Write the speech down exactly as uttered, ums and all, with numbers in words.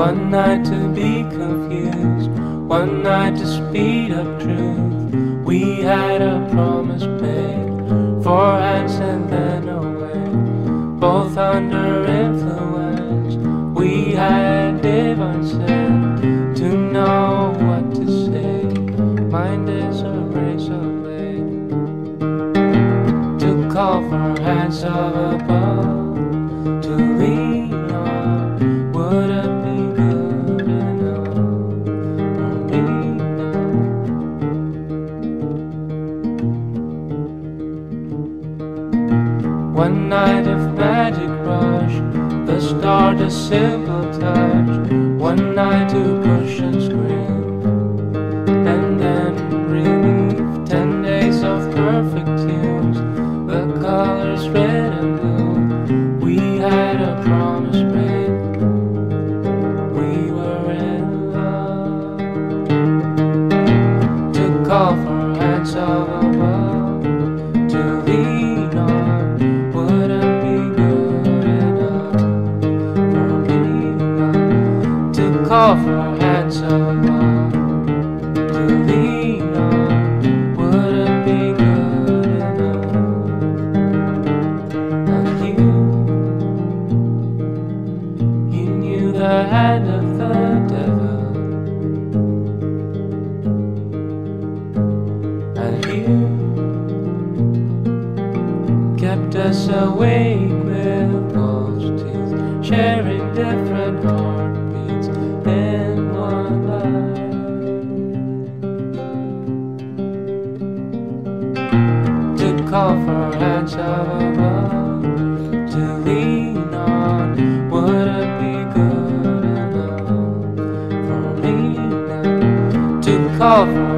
One night to be confused, one night to speed up truth. We had a promise made, four hands and then away. Both under influence, we had divine sense to know what to say. Mind is a razor blade to call for hands of above, to lean on. Would it be good enough for me now? One night of magic rush, the start a simple touch. One night to push and scream, and then relief. Ten days of perfect tunes, the colors red and blue. We had a promise made, we were in love. To call for hands of above, to lean on. Would it be good enough for me now? To call for hands of above, to lean on. Would it be good enough? And you, you knew the hand of the devil, and you kept us awake with false teeth, sharing different heartbeats in one life. To call for hands of above, to lean on. Would it be good enough for me now? To call for